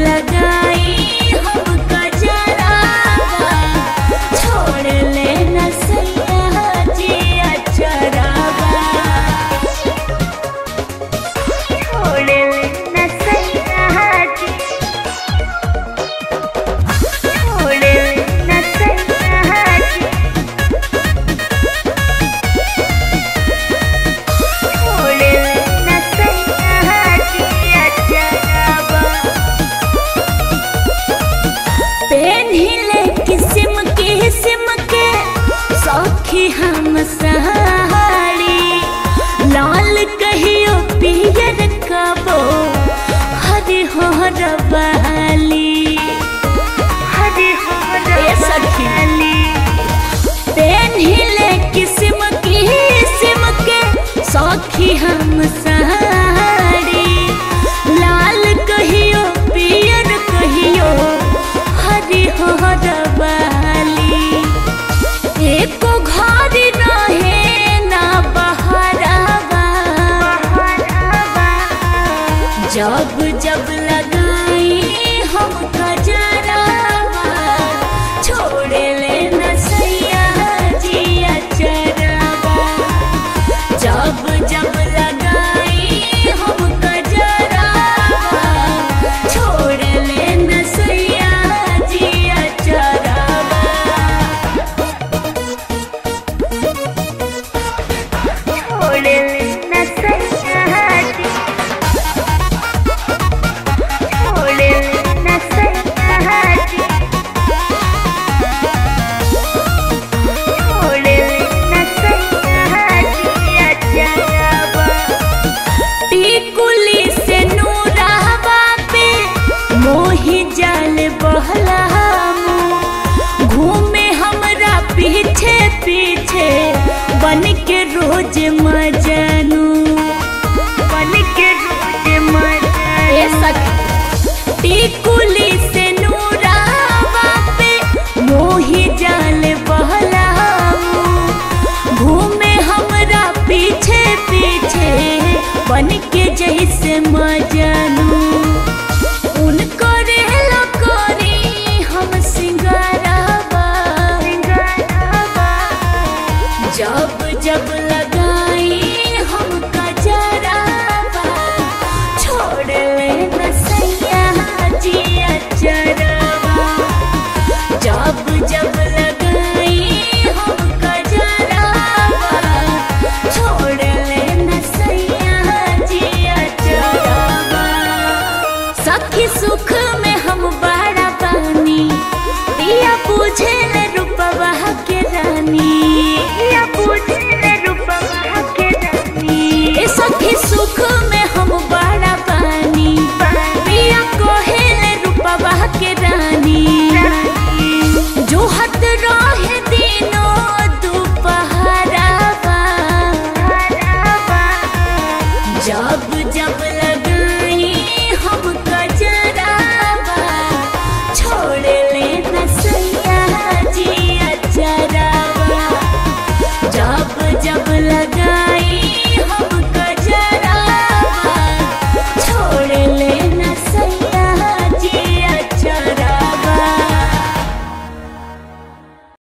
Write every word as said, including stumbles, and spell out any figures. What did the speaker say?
लगाई हम गजरावा छोड़ लेना सैया जी अचरावा छोड़ लेना सैया जी छोड़ लेना सैया जी छोड़ लेना सैया जी अचरावा पेन्हिले किस्म किस्म के सौखी हम साड़ी लाल कहियो पियर कबो हरी हो रवाली हरी हो रवाली पेन्हिले किस्म किस्म के सौखी हम साड़ी लाल कहियो पियर कहियो हरी हो रवाली एको घर रहे ना बहरावा जब जब लगाई हम गजरावा छोड़ लेना सैया जी अचरावा जब जब लगाई हम गजरावा छोड़ लेना सैया जी अचरावा छोड़ लेना सैया जी छोड़ लेना सैया जी छोड़ लेना सैया जी अचरावा टिकुली से नूरावा पे मोही जाल बहलामू घूमे हमरा पीछे पीछे बन के रोज मजानू बन के रोज मजानू टिकुली से नूरावा पे मोही जाल बहलामू घूमे हमरा पीछे पीछे बन के जैसे मजानू उनको रेला करी हम सिंगारावा जब जब लगाई हम गजरावा छोड़ लेना सैया जी अचरावा जब जब लगाई हम गजरावा छोड़ लेना सैया जी अचरावा सखी सुख में हम बड़ा बानी पिया पूछे ले रूपवा के रानी पिया पूछे ले रूपवा के रानी ए सखी सुख